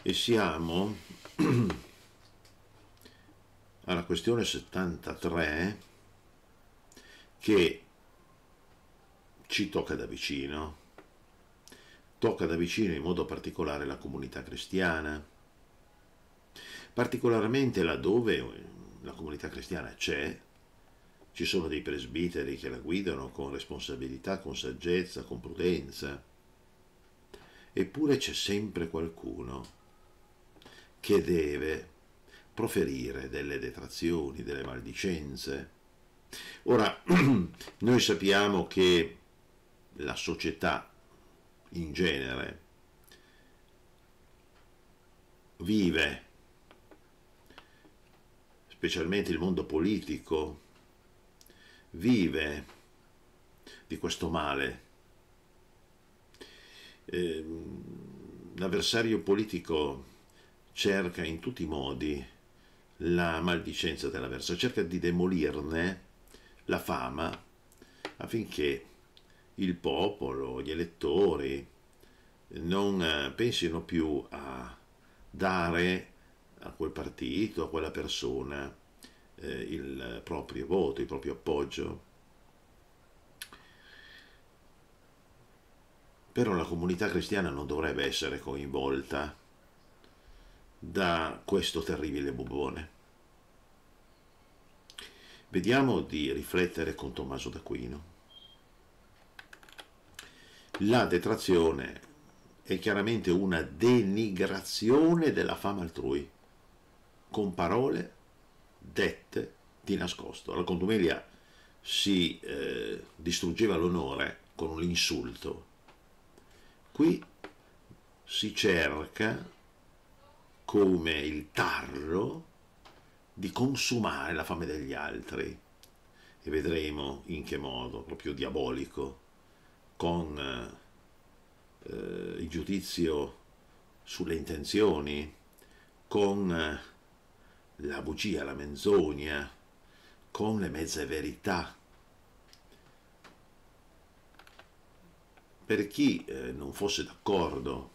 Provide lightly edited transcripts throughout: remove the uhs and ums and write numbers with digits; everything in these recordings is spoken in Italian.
E siamo alla questione 73 che ci tocca da vicino in modo particolare la comunità cristiana, particolarmente laddove la comunità cristiana c'è, ci sono dei presbiteri che la guidano con responsabilità, con saggezza, con prudenza, eppure c'è sempre qualcuno che deve proferire delle detrazioni, delle maldicenze. Ora, noi sappiamo che la società in genere vive, specialmente il mondo politico, vive di questo male. L'avversario politico cerca in tutti i modi la maldicenza dell'avversario, cerca di demolirne la fama affinché il popolo, gli elettori non pensino più a dare a quel partito, a quella persona il proprio voto, il proprio appoggio. Però la comunità cristiana non dovrebbe essere coinvolta da questo terribile bubbone. Vediamo di riflettere con Tommaso d'Aquino. La detrazione è chiaramente una denigrazione della fama altrui, con parole dette di nascosto. La contumelia si distruggeva l'onore con un insulto. Qui si cerca, come il tarlo, di consumare la fame degli altri, e vedremo in che modo, proprio diabolico, con il giudizio sulle intenzioni, con la bugia, la menzogna, con le mezze verità. Per chi non fosse d'accordo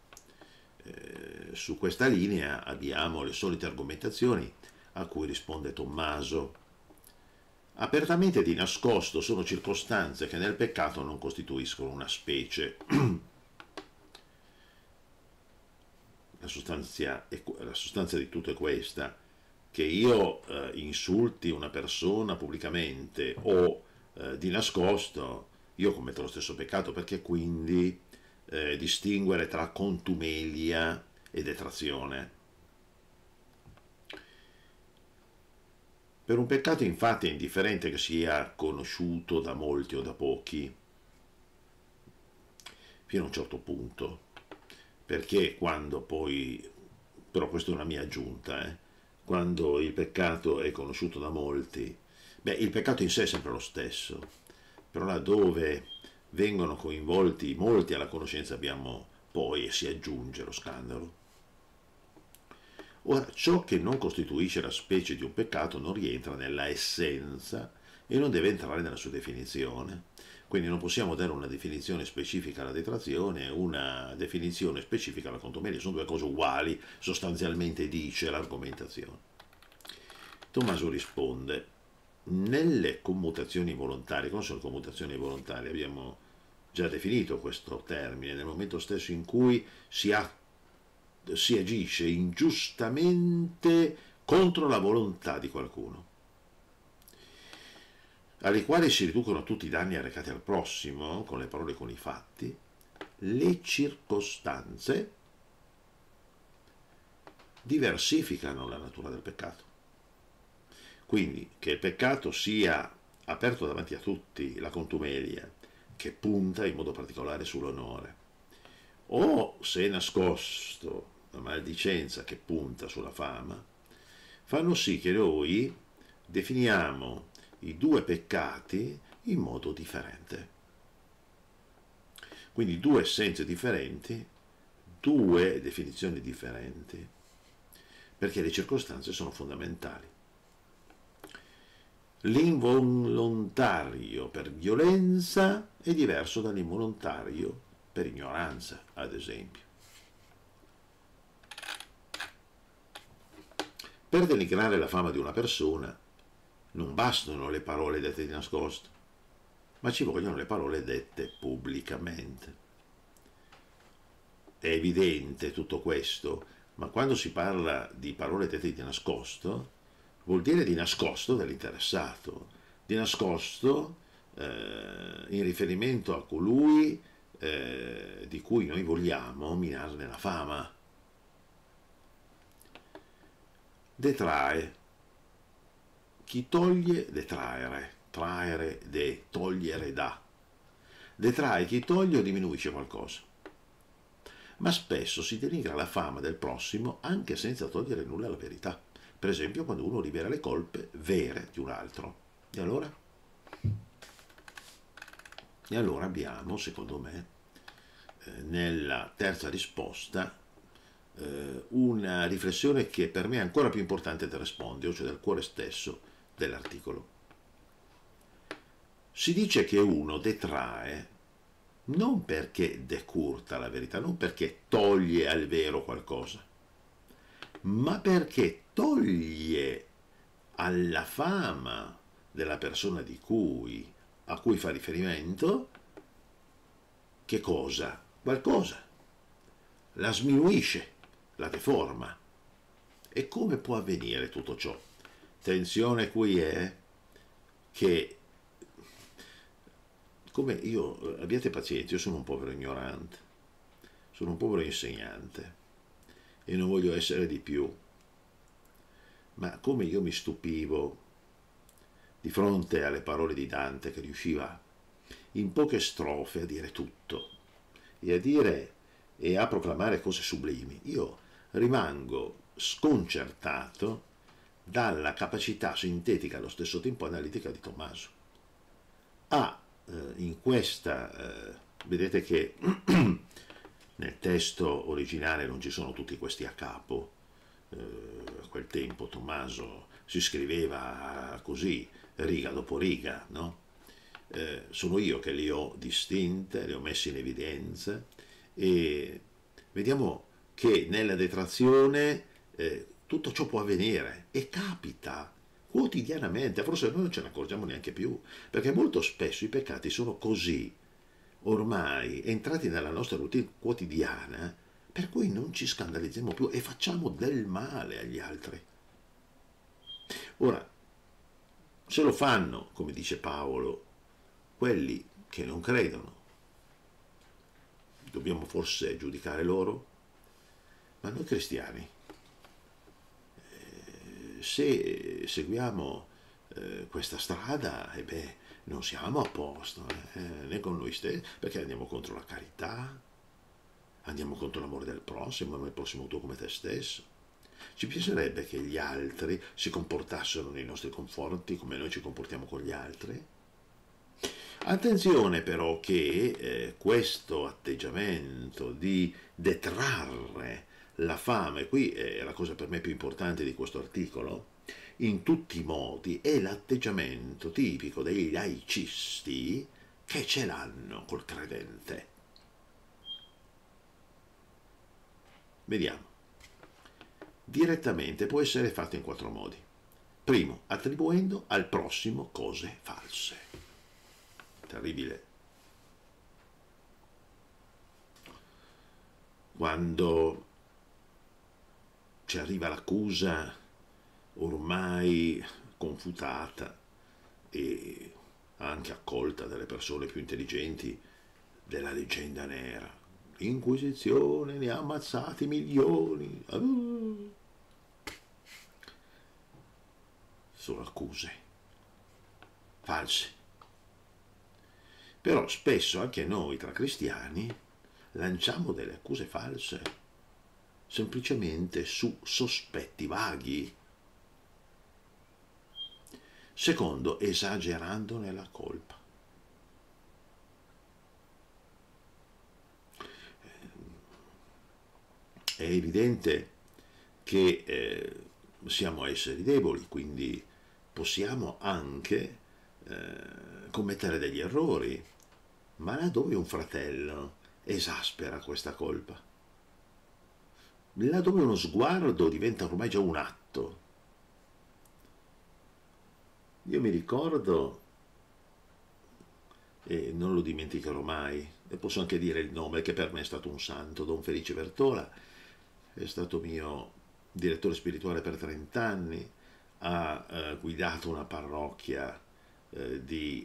su questa linea, abbiamo le solite argomentazioni a cui risponde Tommaso. Apertamente di nascosto sono circostanze che nel peccato non costituiscono una specie. La sostanza di tutto è questa: che io insulti una persona pubblicamente o di nascosto, io commetto lo stesso peccato, perché quindi distinguere tra contumelia e detrazione. Per un peccato infatti è indifferente che sia conosciuto da molti o da pochi, fino a un certo punto, perché quando poi, però questa è una mia aggiunta, quando il peccato è conosciuto da molti, il peccato in sé è sempre lo stesso, però laddove vengono coinvolti molti alla conoscenza abbiamo poi, e si aggiunge, lo scandalo. Ora, ciò che non costituisce la specie di un peccato non rientra nella essenza e non deve entrare nella sua definizione. Quindi non possiamo dare una definizione specifica alla detrazione e una definizione specifica alla contumelia, sono due cose uguali, sostanzialmente dice l'argomentazione. Tommaso risponde: nelle commutazioni volontarie, cosa sono le commutazioni volontarie? Abbiamo già definito questo termine, nel momento stesso in cui si agisce ingiustamente contro la volontà di qualcuno, alle quali si riducono tutti i danni arrecati al prossimo, con le parole e con i fatti, le circostanze diversificano la natura del peccato. Quindi che il peccato sia aperto davanti a tutti, la contumelia, che punta in modo particolare sull'onore, o se è nascosto la maldicenza che punta sulla fama, fanno sì che noi definiamo i due peccati in modo differente. Quindi due essenze differenti, due definizioni differenti, perché le circostanze sono fondamentali. L'involontario per violenza è diverso dall'involontario per ignoranza, ad esempio. Per denigrare la fama di una persona non bastano le parole dette di nascosto, ma ci vogliono le parole dette pubblicamente. È evidente tutto questo, ma quando si parla di parole dette di nascosto, vuol dire di nascosto dall'interessato, di nascosto in riferimento a colui di cui noi vogliamo minarne la fama. Detrae. Chi toglie, detraere. Traere, togliere da. Detrae chi toglie o diminuisce qualcosa. Ma spesso si denigra la fama del prossimo anche senza togliere nulla alla verità. Per esempio quando uno rivela le colpe vere di un altro. E allora? E allora abbiamo, secondo me, nella terza risposta, una riflessione che per me è ancora più importante del respondio, cioè del cuore stesso dell'articolo. Si dice che uno detrae non perché decurta la verità, non perché toglie al vero qualcosa, ma perché toglie alla fama della persona a cui fa riferimento, che cosa? Qualcosa. La sminuisce, la deforma. E come può avvenire tutto ciò? Attenzione qui è che, come io, abbiate pazienza, io sono un povero ignorante, sono un povero insegnante e non voglio essere di più, ma come io mi stupivo di fronte alle parole di Dante, che riusciva in poche strofe a dire tutto e a proclamare cose sublimi. Io rimango sconcertato dalla capacità sintetica allo stesso tempo analitica di Tommaso. In questa, vedete che nel testo originale non ci sono tutti questi a capo. A quel tempo Tommaso si scriveva così, riga dopo riga, no? Sono io che li ho distinte, li ho messi in evidenza, e vediamo che nella detrazione tutto ciò può avvenire e capita quotidianamente, forse noi non ce ne accorgiamo neanche più, perché molto spesso i peccati sono così ormai entrati nella nostra routine quotidiana, per cui non ci scandalizziamo più e facciamo del male agli altri. Ora, se lo fanno, come dice Paolo, quelli che non credono, dobbiamo forse giudicare loro? Ma noi cristiani, se seguiamo questa strada, non siamo a posto, né con noi stessi, perché andiamo contro la carità, andiamo contro l'amore del prossimo, ama il prossimo tuo come te stesso. Ci piacerebbe che gli altri si comportassero nei nostri confronti come noi ci comportiamo con gli altri? Attenzione però che questo atteggiamento di detrarre la fama, e qui è la cosa per me più importante di questo articolo, in tutti i modi è l'atteggiamento tipico dei laicisti che ce l'hanno col credente. Vediamo. Direttamente può essere fatto in 4 modi. Primo, attribuendo al prossimo cose false. Terribile. Quando ci arriva l'accusa ormai confutata e anche accolta dalle persone più intelligenti della leggenda nera. L'Inquisizione ne ha ammazzati milioni. Sono accuse false. Però spesso anche noi tra cristiani lanciamo delle accuse false, semplicemente su sospetti vaghi. Secondo, esagerandone la colpa. È evidente che siamo esseri deboli, quindi possiamo anche commettere degli errori, ma laddove un fratello esaspera questa colpa, laddove uno sguardo diventa ormai già un atto, Io mi ricordo, e non lo dimenticherò mai, e posso anche dire il nome che per me è stato un santo, Don Felice Vertola, è stato mio direttore spirituale per 30 anni, ha guidato una parrocchia di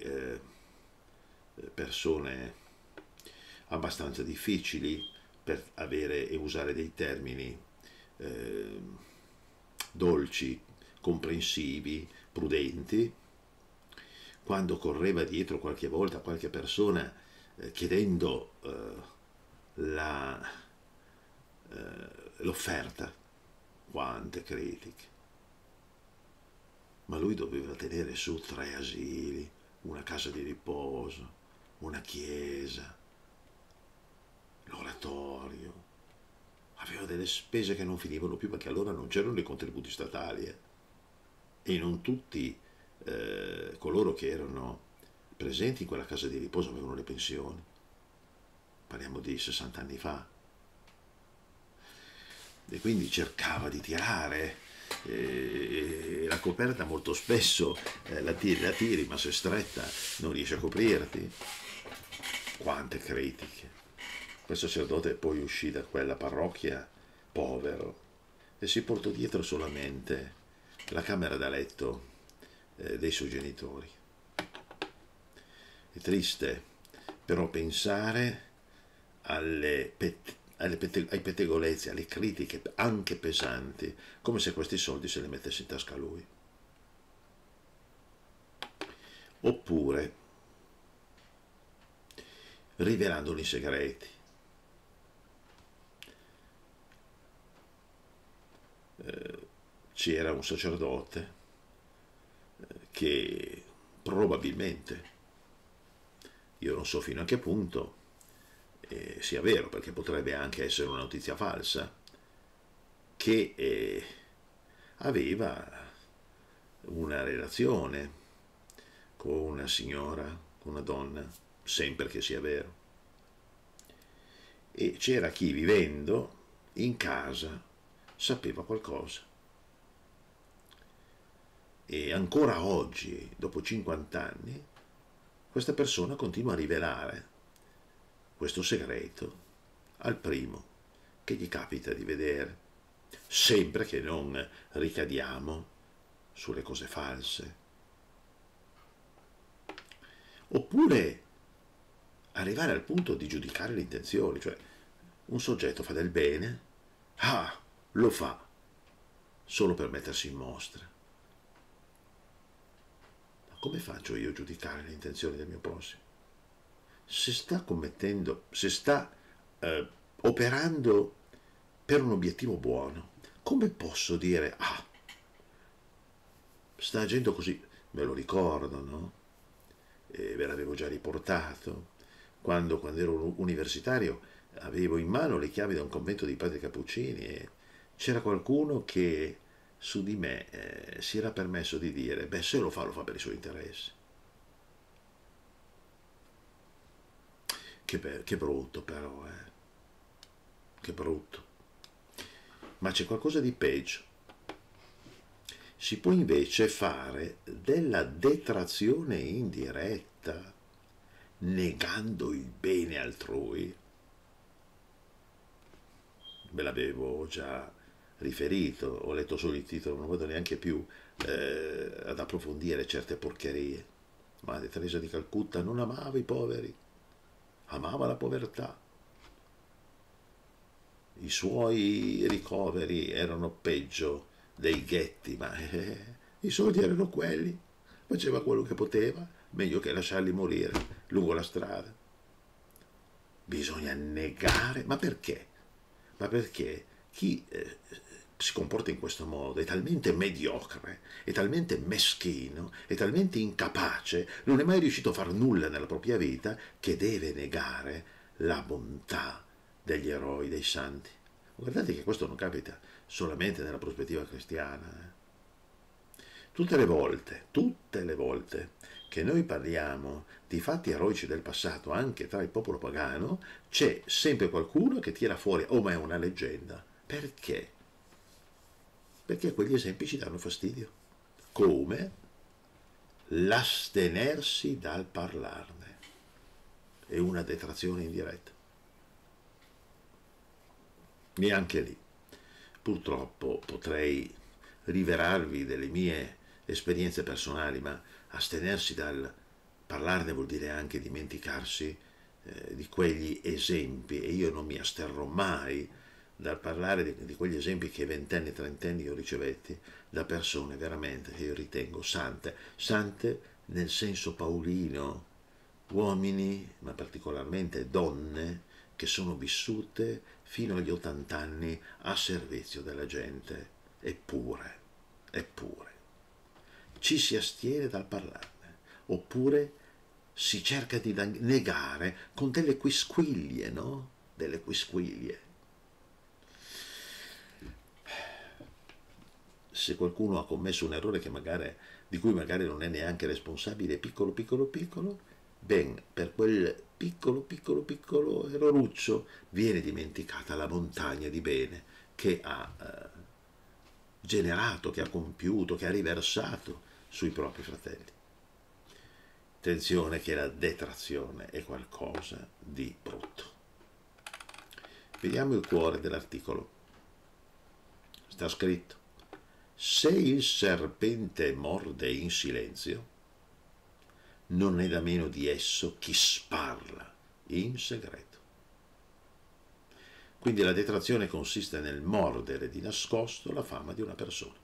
persone abbastanza difficili per avere e usare dei termini eh, dolci, comprensivi, prudenti. Quando correva dietro qualche volta qualche persona chiedendo la, l'offerta, quante critiche, ma lui doveva tenere su 3 asili, una casa di riposo, una chiesa, l'oratorio, aveva delle spese che non finivano più perché allora non c'erano i contributi statali e non tutti coloro che erano presenti in quella casa di riposo avevano le pensioni. Parliamo di 60 anni fa. E quindi cercava di tirare la coperta molto spesso la tiri, ma se è stretta non riesce a coprirti. Quante critiche. Quel sacerdote poi uscì da quella parrocchia povero e si portò dietro solamente la camera da letto dei suoi genitori. È triste però pensare ai pettegolezzi, alle critiche anche pesanti, come se questi soldi se li mettesse in tasca lui. Oppure rivelandoli i segreti. C'era un sacerdote che probabilmente, io non so fino a che punto sia vero, perché potrebbe anche essere una notizia falsa, che aveva una relazione con una signora, con una donna, sempre che sia vero. E c'era chi vivendo in casa sapeva qualcosa. E ancora oggi, dopo 50 anni, questa persona continua a rivelare questo segreto al primo che gli capita di vedere, sempre che non ricadiamo sulle cose false. Oppure arrivare al punto di giudicare le intenzioni, cioè un soggetto fa del bene, lo fa solo per mettersi in mostra. Ma come faccio io a giudicare le intenzioni del mio prossimo? Se sta commettendo, se sta operando per un obiettivo buono, come posso dire, sta agendo così? Me lo ricordo, no? Ve l'avevo già riportato. Quando ero universitario avevo in mano le chiavi da un convento di padri cappuccini e c'era qualcuno che su di me si era permesso di dire, beh, se lo fa per i suoi interessi. Che brutto però, che brutto. Ma c'è qualcosa di peggio. Si può invece fare della detrazione indiretta, negando il bene altrui. Ve l'avevo già riferito, ho letto solo il titolo, non vado neanche più ad approfondire certe porcherie. Madre Teresa di Calcutta non amava i poveri, amava la povertà. I suoi ricoveri erano peggio dei ghetti, ma i soldi erano quelli, faceva quello che poteva, meglio che lasciarli morire lungo la strada. Bisogna negare, ma perché? Ma perché chi si comporta in questo modo è talmente mediocre, è talmente meschino, è talmente incapace, non è mai riuscito a far nulla nella propria vita, che deve negare la bontà degli eroi, dei santi. Guardate che questo non capita solamente nella prospettiva cristiana. Tutte le volte che noi parliamo di fatti eroici del passato, anche tra il popolo pagano, c'è sempre qualcuno che tira fuori, ma è una leggenda. Perché? Perché quegli esempi ci danno fastidio. Come? l'astenersi dal parlarne è una detrazione indiretta. Neanche lì. Purtroppo potrei rivelarvi delle mie esperienze personali, ma astenersi dal parlarne vuol dire anche dimenticarsi di quegli esempi, e io non mi asterrò mai dal parlare di quegli esempi che ventenni e trentenni io ricevetti da persone veramente che io ritengo sante, sante nel senso paolino, uomini, ma particolarmente donne, che sono vissute fino agli 80 anni a servizio della gente, eppure, ci si astiene dal parlarne, oppure si cerca di negare con delle quisquiglie, no? Delle quisquiglie. Se qualcuno ha commesso un errore di cui magari non è neanche responsabile, piccolo, ben, per quel piccolo erroruccio viene dimenticata la montagna di bene che ha generato, che ha compiuto, che ha riversato sui propri fratelli. Attenzione che la detrazione è qualcosa di brutto. Vediamo il cuore dell'articolo. Sta scritto: se il serpente morde in silenzio, non è da meno di esso chi sparla in segreto. Quindi la detrazione consiste nel mordere di nascosto la fama di una persona.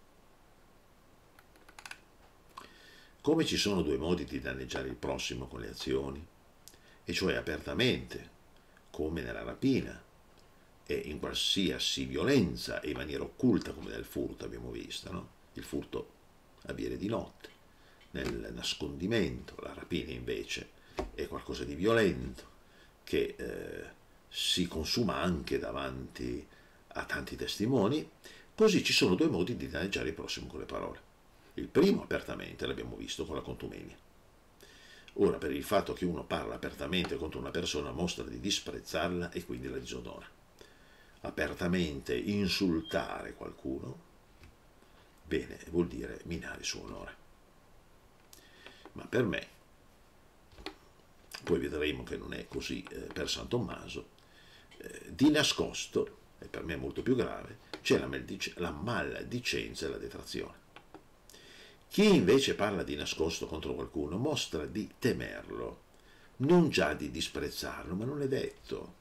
Come ci sono due modi di danneggiare il prossimo con le azioni, e cioè apertamente, come nella rapina, e in qualsiasi violenza, e in maniera occulta, come nel furto abbiamo visto, no? Il furto avviene di notte, nel nascondimento, la rapina invece è qualcosa di violento che si consuma anche davanti a tanti testimoni. Così ci sono due modi di danneggiare il prossimo con le parole. Il primo apertamente, l'abbiamo visto con la contumenia. Ora, per il fatto che uno parla apertamente contro una persona, mostra di disprezzarla e quindi la disonora. Apertamente insultare qualcuno, bene, vuol dire minare il suo onore. Ma per me, poi vedremo che non è così per San Tommaso, di nascosto, e per me è molto più grave, c'è la maldicenza e la detrazione. Chi invece parla di nascosto contro qualcuno mostra di temerlo, non già di disprezzarlo, ma non è detto.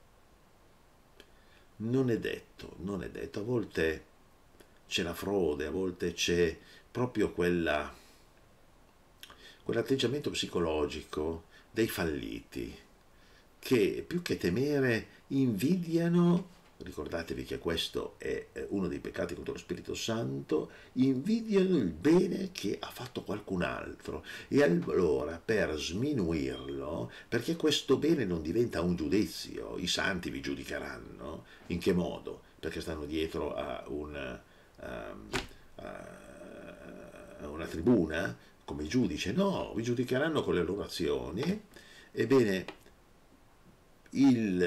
Non è detto, a volte c'è la frode, a volte c'è proprio quell'atteggiamento psicologico dei falliti, che più che temere invidiano. Ricordatevi che questo è uno dei peccati contro lo Spirito Santo, invidiano il bene che ha fatto qualcun altro, e allora per sminuirlo, perché questo bene non diventa un giudizio, i santi vi giudicheranno, in che modo? Perché stanno dietro a una tribuna come giudice? No, vi giudicheranno con le loro azioni. Ebbene, il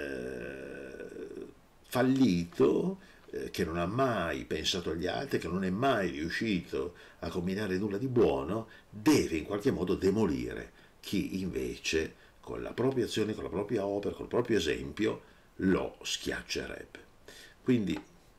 fallito, che non ha mai pensato agli altri, che non è mai riuscito a combinare nulla di buono, deve in qualche modo demolire chi invece con la propria azione, con la propria opera, col proprio esempio lo schiaccerebbe. Quindi,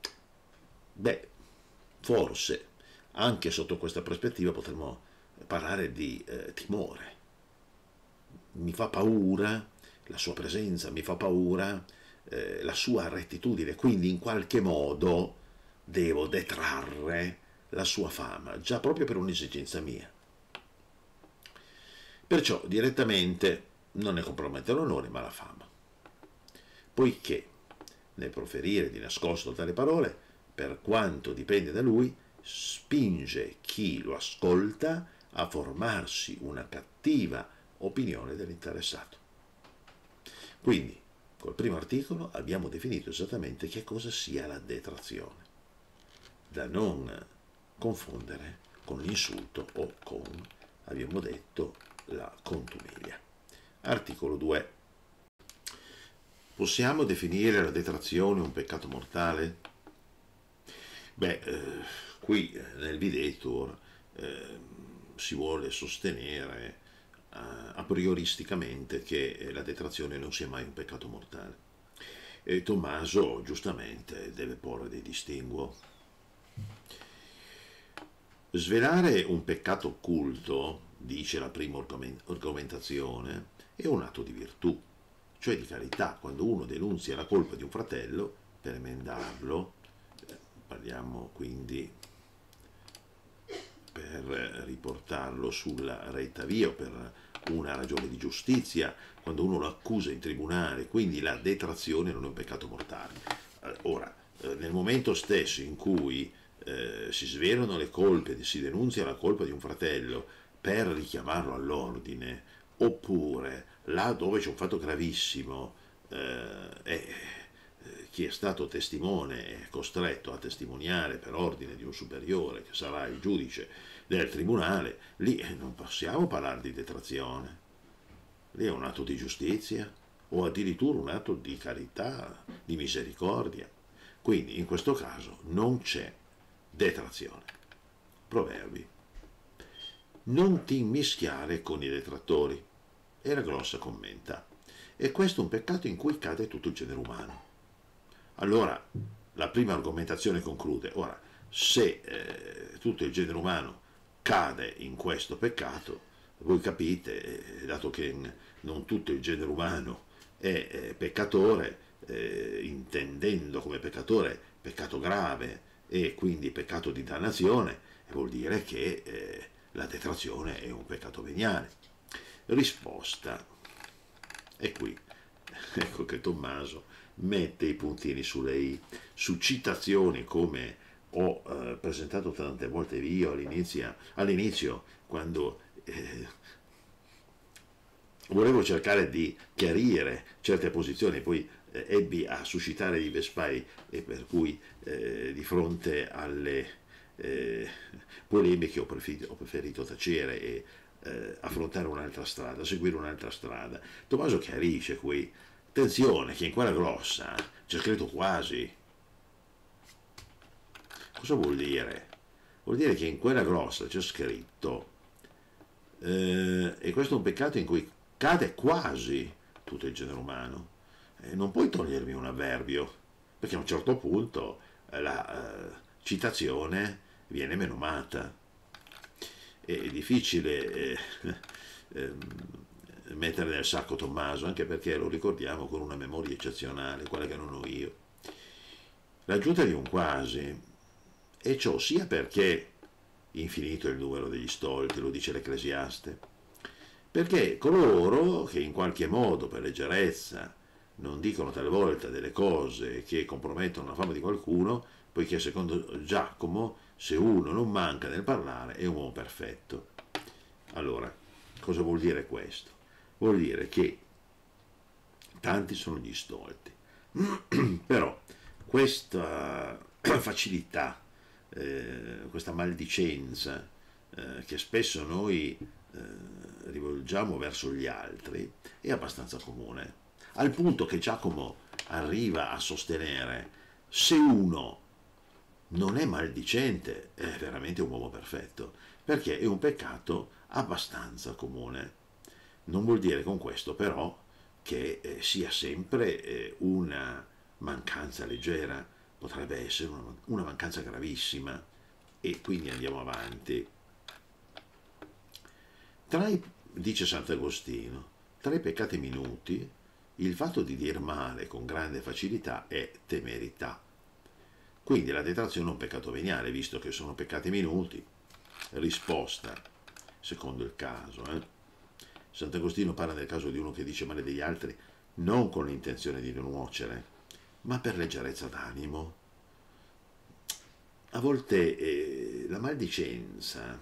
forse anche sotto questa prospettiva potremmo parlare di timore. Mi fa paura la sua presenza, mi fa paura la sua rettitudine, quindi in qualche modo devo detrarre la sua fama, già proprio per un'esigenza mia. Perciò direttamente non ne compromette l'onore, ma la fama. Poiché nel proferire di nascosto tale parole, per quanto dipende da lui, spinge chi lo ascolta a formarsi una cattiva opinione dell'interessato. Quindi, col primo articolo abbiamo definito esattamente che cosa sia la detrazione, da non confondere con l'insulto o con, abbiamo detto, la contumelia. Articolo 2. Possiamo definire la detrazione un peccato mortale? Qui nel videtur si vuole sostenere a prioristicamente che la detrazione non sia mai un peccato mortale. E Tommaso giustamente deve porre dei distinguo. Svelare un peccato occulto, dice la prima argomentazione, è un atto di virtù, cioè di carità. Quando uno denunzia la colpa di un fratello per emendarlo, parliamo quindi per riportarlo sulla retta via o per una ragione di giustizia, quando uno lo accusa in tribunale, quindi la detrazione non è un peccato mortale. Ora, nel momento stesso in cui si svelano le colpe, si denunzia la colpa di un fratello per richiamarlo all'ordine, oppure là dove c'è un fatto gravissimo chi è stato testimone è costretto a testimoniare per ordine di un superiore che sarà il giudice del tribunale, lì non possiamo parlare di detrazione, lì è un atto di giustizia o addirittura un atto di carità, di misericordia. Quindi in questo caso non c'è detrazione. Proverbi. Non ti immischiare con i detrattori. E la Grossa commenta. E questo è un peccato in cui cade tutto il genere umano. Allora, la prima argomentazione conclude. Ora, se tutto il genere umano cade in questo peccato, voi capite, dato che non tutto il genere umano è peccatore, intendendo come peccatore peccato grave e quindi peccato di dannazione, vuol dire che la detrazione è un peccato veniale. Risposta. E qui, ecco che Tommaso mette i puntini sulle i, su citazioni come ho presentato tante volte io all'inizio quando volevo cercare di chiarire certe posizioni, poi ebbi a suscitare dei vespai e per cui di fronte alle polemiche ho preferito tacere e affrontare un'altra strada, seguire un'altra strada. Tommaso chiarisce qui, attenzione che in quella Grossa c'è scritto quasi. Cosa vuol dire? Vuol dire che in quella Grossa c'è scritto e questo è un peccato in cui cade quasi tutto il genere umano. Non puoi togliermi un avverbio, perché a un certo punto la citazione viene menomata. È difficile mettere nel sacco Tommaso, anche perché lo ricordiamo con una memoria eccezionale, quella che non ho io. L'aggiunta di un quasi, e ciò sia perché infinito è il numero degli stolti, lo dice l'Ecclesiaste, perché coloro che in qualche modo per leggerezza non dicono talvolta delle cose che compromettono la fama di qualcuno, poiché secondo Giacomo se uno non manca nel parlare è un uomo perfetto. Allora, cosa vuol dire questo? Vuol dire che tanti sono gli stolti, però questa facilità, questa maldicenza che spesso noi rivolgiamo verso gli altri è abbastanza comune, al punto che Giacomo arriva a sostenere: se uno non è maldicente è veramente un uomo perfetto, perché è un peccato abbastanza comune. Non vuol dire con questo però che sia sempre una mancanza leggera, potrebbe essere una mancanza gravissima, e quindi andiamo avanti. Dice Sant'Agostino, tra i peccati minuti, il fatto di dir male con grande facilità è temerità. Quindi la detrazione è un peccato veniale, visto che sono peccati minuti. Risposta, secondo il caso. Sant'Agostino parla del caso di uno che dice male degli altri non con l'intenzione di non nuocere, ma per leggerezza d'animo. A volte la maldicenza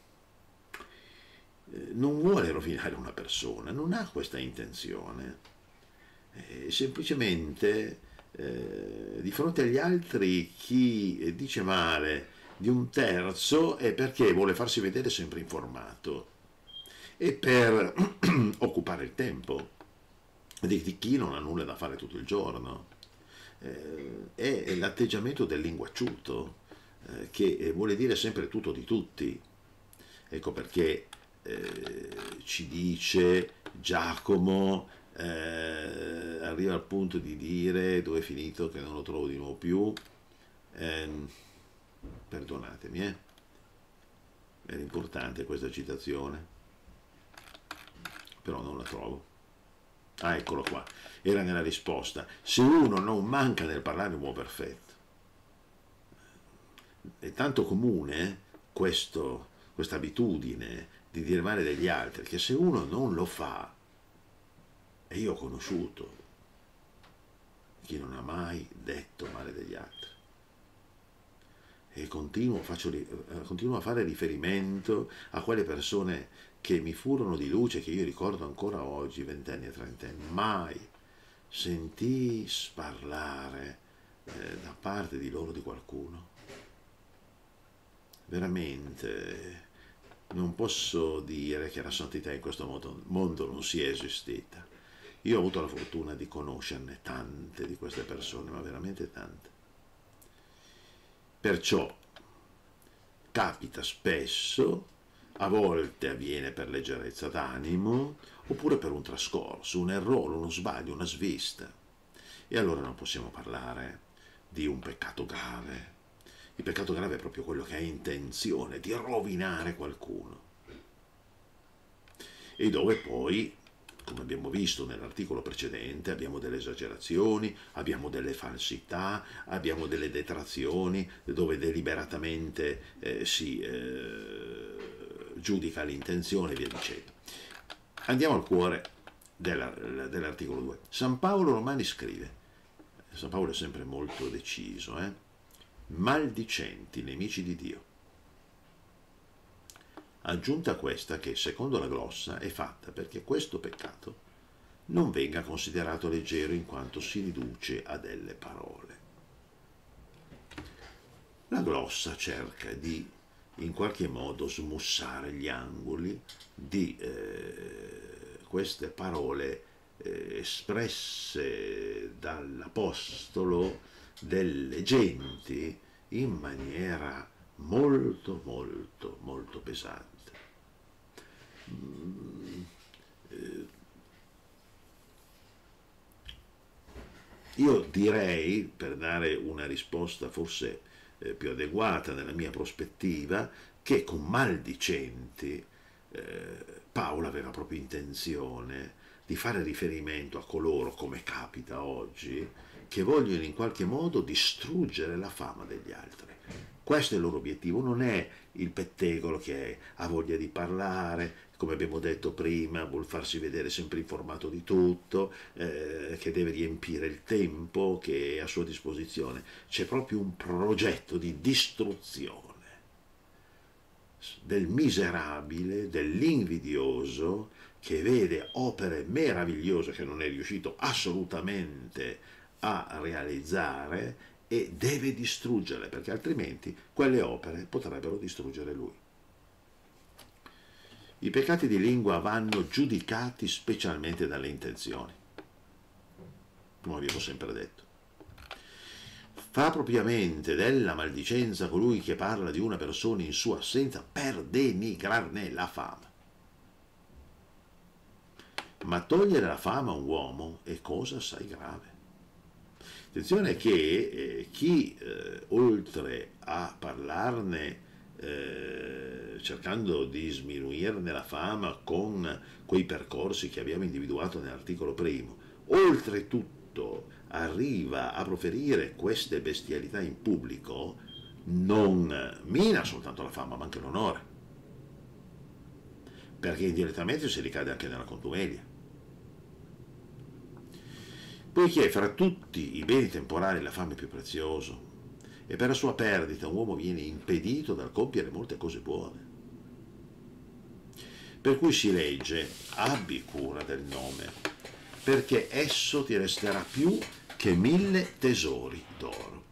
non vuole rovinare una persona, non ha questa intenzione, semplicemente di fronte agli altri chi dice male di un terzo è perché vuole farsi vedere sempre informato e per occupare il tempo di chi non ha nulla da fare tutto il giorno. È l'atteggiamento del linguacciuto che vuole dire sempre tutto di tutti. Ecco perché ci dice Giacomo, arriva al punto di dire, dove è finito che non lo trovo di nuovo più, perdonatemi, era importante questa citazione, però non la trovo. Ah, eccolo qua, era nella risposta. Se uno non manca nel parlare un uomo perfetto, è tanto comune questa abitudine di dire male degli altri, che se uno non lo fa, e io ho conosciuto chi non ha mai detto male degli altri, e continuo a fare riferimento a quelle persone che mi furono di luce, che io ricordo ancora oggi, 20 anni e 30 anni, mai sentii parlare da parte di loro di qualcuno. Veramente non posso dire che la santità in questo mondo non sia esistita. Io ho avuto la fortuna di conoscerne tante di queste persone, ma veramente tante. Perciò capita spesso, a volte avviene per leggerezza d'animo, oppure per un trascorso, un errore, uno sbaglio, una svista. E allora non possiamo parlare di un peccato grave. Il peccato grave è proprio quello che ha intenzione di rovinare qualcuno. E dove poi, come abbiamo visto nell'articolo precedente, abbiamo delle esagerazioni, abbiamo delle falsità, abbiamo delle detrazioni, dove deliberatamente si giudica l'intenzione e via dicendo. Andiamo al cuore dell'articolo 2. San Paolo Romani scrive, San Paolo è sempre molto deciso, maldicenti, nemici di Dio. Aggiunta questa che, secondo la glossa, è fatta perché questo peccato non venga considerato leggero in quanto si riduce a delle parole. La glossa cerca di, in qualche modo, smussare gli angoli di queste parole espresse dall'Apostolo delle genti in maniera molto molto molto pesante. Io direi, per dare una risposta forse più adeguata nella mia prospettiva, che con maldicenti Paolo aveva proprio intenzione di fare riferimento a coloro, come capita oggi, che vogliono in qualche modo distruggere la fama degli altri. Questo è il loro obiettivo, non è il pettegolo che ha voglia di parlare, come abbiamo detto prima, vuol farsi vedere sempre informato di tutto, che deve riempire il tempo che è a sua disposizione. C'è proprio un progetto di distruzione del miserabile, dell'invidioso, che vede opere meravigliose che non è riuscito assolutamente a realizzare e deve distruggerle, perché altrimenti quelle opere potrebbero distruggere lui. I peccati di lingua vanno giudicati specialmente dalle intenzioni, come abbiamo sempre detto. Fa propriamente della maldicenza colui che parla di una persona in sua assenza per denigrarne la fama. Ma togliere la fama a un uomo è cosa assai grave. Attenzione che chi, oltre a parlarne, cercando di sminuirne la fama con quei percorsi che abbiamo individuato nell'articolo primo, oltretutto arriva a proferire queste bestialità in pubblico, non mina soltanto la fama ma anche l'onore, perché indirettamente si ricade anche nella contumelia. Poiché fra tutti i beni temporali la fama è più prezioso, e per la sua perdita un uomo viene impedito dal compiere molte cose buone. Per cui si legge: abbi cura del nome, perché esso ti resterà più che 1000 tesori d'oro.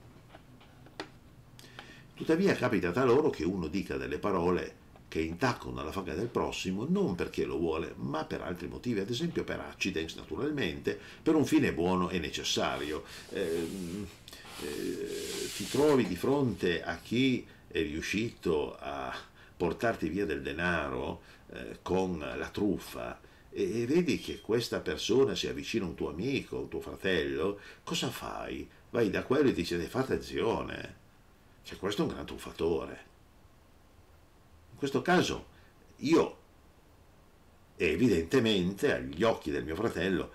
Tuttavia capita talora che uno dica delle parole che intaccano la fama del prossimo non perché lo vuole, ma per altri motivi, ad esempio per accidents naturalmente, per un fine buono e necessario. Ti trovi di fronte a chi è riuscito a portarti via del denaro con la truffa, e vedi che questa persona si avvicina a un tuo amico, un tuo fratello, cosa fai? Vai da quello e dici: fate attenzione, che questo è un gran truffatore. In questo caso io, evidentemente, agli occhi del mio fratello,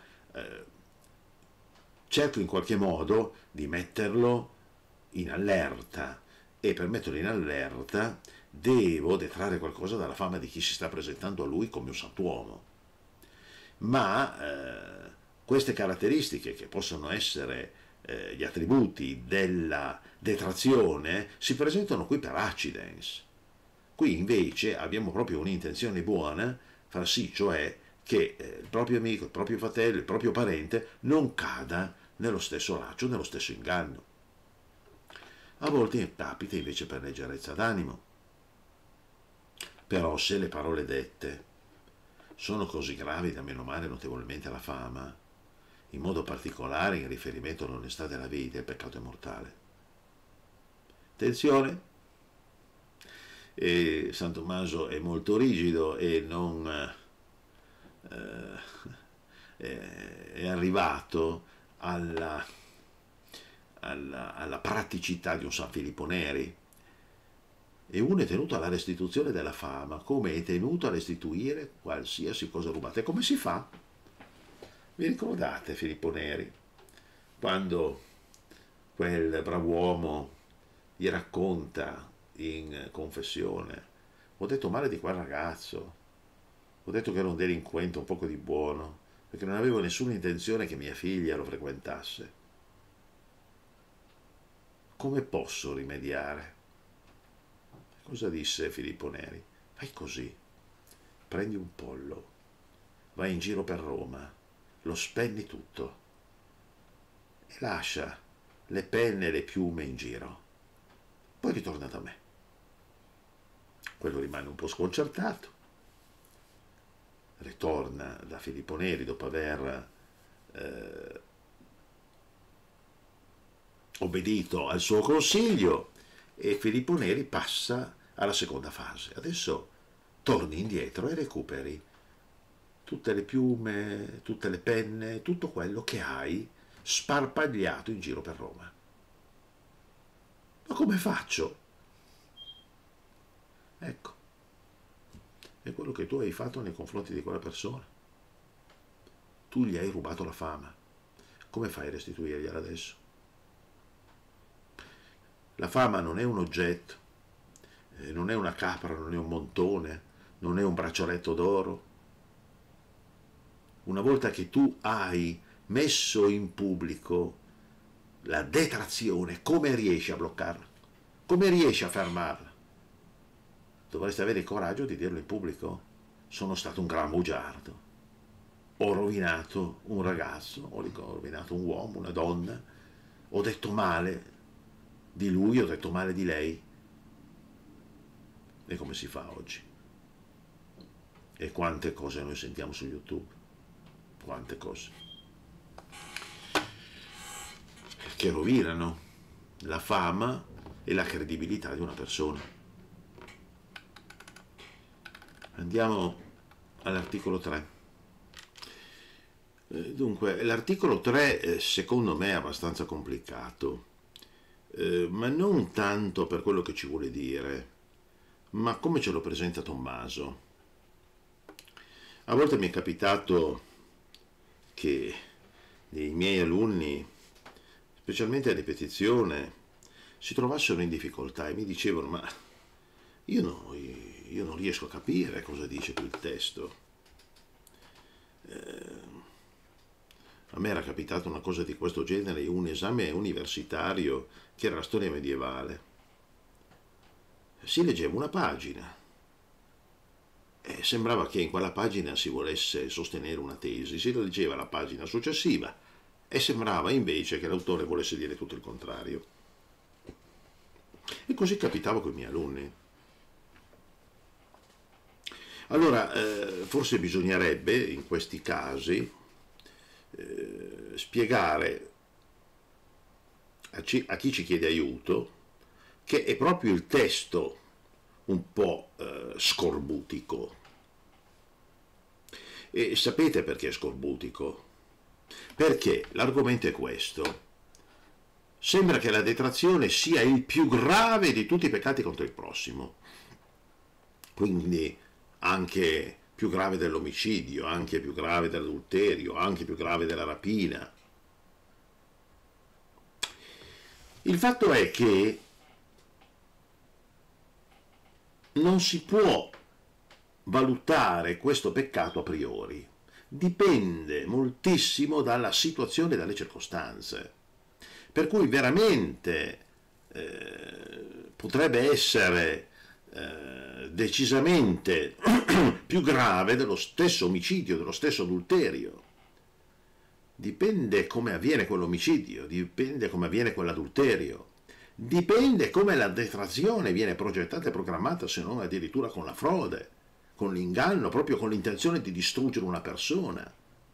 cerco in qualche modo di metterlo in allerta, e per metterlo in allerta devo detrarre qualcosa dalla fama di chi si sta presentando a lui come un santuomo. Ma queste caratteristiche, che possono essere gli attributi della detrazione, si presentano qui per accidens. Qui invece abbiamo proprio un'intenzione buona, far sì cioè che il proprio amico, il proprio fratello, il proprio parente non cada nello stesso laccio, nello stesso inganno. A volte capita invece per leggerezza d'animo. Però se le parole dette sono così gravi da menomare notevolmente la fama, in modo particolare in riferimento all'onestà della vita, il peccato è mortale. Attenzione, San Tommaso è molto rigido e non è arrivato alla praticità di un San Filippo Neri, e uno è tenuto alla restituzione della fama come è tenuto a restituire qualsiasi cosa rubata. E come si fa? Vi ricordate Filippo Neri, quando quel brav'uomo gli racconta in confessione: ho detto male di quel ragazzo, ho detto che era un delinquente, un poco di buono, perché non avevo nessuna intenzione che mia figlia lo frequentasse. Come posso rimediare? Cosa disse Filippo Neri? Fai così, prendi un pollo, vai in giro per Roma, lo spendi tutto e lascia le penne e le piume in giro. Poi ritorna da me. Quello rimane un po' sconcertato, ritorna da Filippo Neri dopo aver obbedito al suo consiglio, e Filippo Neri passa alla seconda fase. Adesso torni indietro e recuperi tutte le piume, tutte le penne, tutto quello che hai sparpagliato in giro per Roma. Ma come faccio? Ecco, è quello che tu hai fatto nei confronti di quella persona. Tu gli hai rubato la fama. Come fai a restituirgliela adesso? La fama non è un oggetto, non è una capra, non è un montone, non è un braccialetto d'oro. Una volta che tu hai messo in pubblico la detrazione, come riesci a bloccarla? Come riesci a fermarla? Dovresti avere il coraggio di dirlo in pubblico. Sono stato un gran bugiardo. Ho rovinato un ragazzo, ho rovinato un uomo, una donna, ho detto male di lui, ho detto male di lei. E come si fa oggi? E quante cose noi sentiamo su YouTube, quante cose che rovinano la fama e la credibilità di una persona. Andiamo all'articolo 3. Dunque, l'articolo 3 secondo me è abbastanza complicato, ma non tanto per quello che ci vuole dire, ma come ce lo presenta Tommaso. A volte mi è capitato che i miei alunni, specialmente a ripetizione, si trovassero in difficoltà e mi dicevano: ma io non riesco a capire cosa dice quel testo. A me era capitata una cosa di questo genere in un esame universitario che era la storia medievale. Si leggeva una pagina e sembrava che in quella pagina si volesse sostenere una tesi, si leggeva la pagina successiva e sembrava invece che l'autore volesse dire tutto il contrario. E così capitava con i miei alunni. Allora, forse bisognerebbe in questi casi spiegare a chi ci chiede aiuto che è proprio il testo un po' scorbutico. E sapete perché è scorbutico? Perché l'argomento è questo. Sembra che la detrazione sia il più grave di tutti i peccati contro il prossimo, quindi anche più grave dell'omicidio, anche più grave dell'adulterio, anche più grave della rapina. Il fatto è che non si può valutare questo peccato a priori, dipende moltissimo dalla situazione e dalle circostanze, per cui veramente potrebbe essere decisamente più grave dello stesso omicidio, dello stesso adulterio. Dipende come avviene quell'omicidio, dipende come avviene quell'adulterio, dipende come la detrazione viene progettata e programmata, se non addirittura con la frode, con l'inganno, proprio con l'intenzione di distruggere una persona.